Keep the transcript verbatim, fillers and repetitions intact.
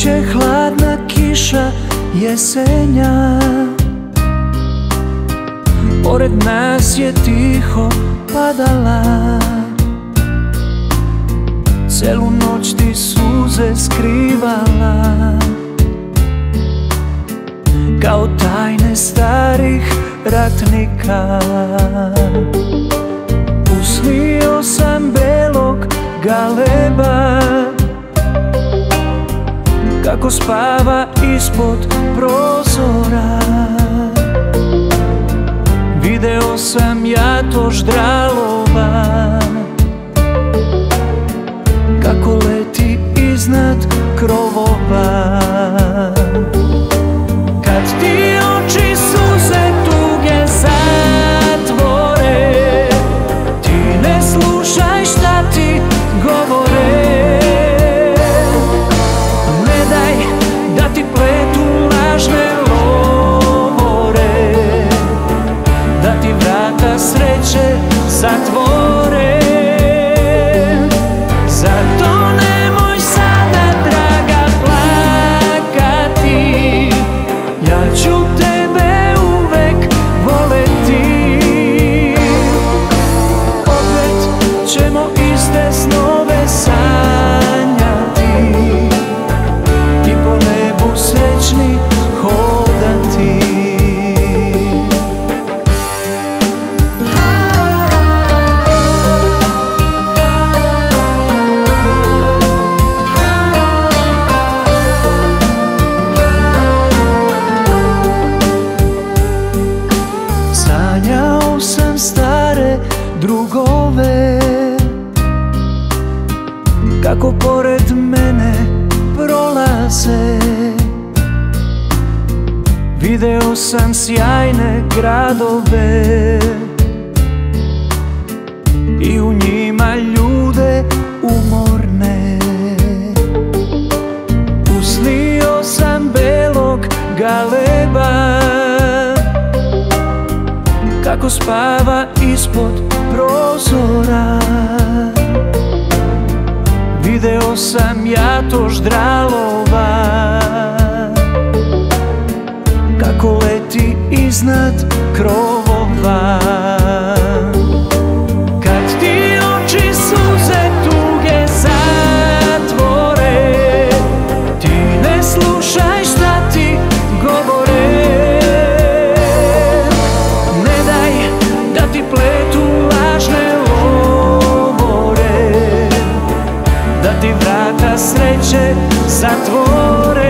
Kreće hladna kiša jesenja, pored nas je tiho padala. Celu noć ti suze skrivala, kao tajne starih ratnika. Usnio sam belog galeba, kako spava ispod prozora. Video sam ja to ždralova, kako leti iznad krovova. Kad ti oči suze tuge zatvore, ti ne slušaj šta ti govore. Ne daj da ti pletu lažne lovore, da ti vrata sreće zatvore. Zato nemoj sada, draga, plakati, ja ću tebe uvek voleti. Opet ćemo iste snove sanjati i po nebu srećni hodati. Sanjao sam stare drugove, kako pored mene prolaze. Video sam sjajne gradove i u njima ljude umorne. Usnio sam belog galeba, kako spava ispod prozora. Video sam ja to ždralova, kako leti iznad krovova. Kad ti oči suze tuge zatvore, ti ne slušaj šta ti govore. Ne daj da ti pletu lažne lovore, da ti vrata sreće zatvore.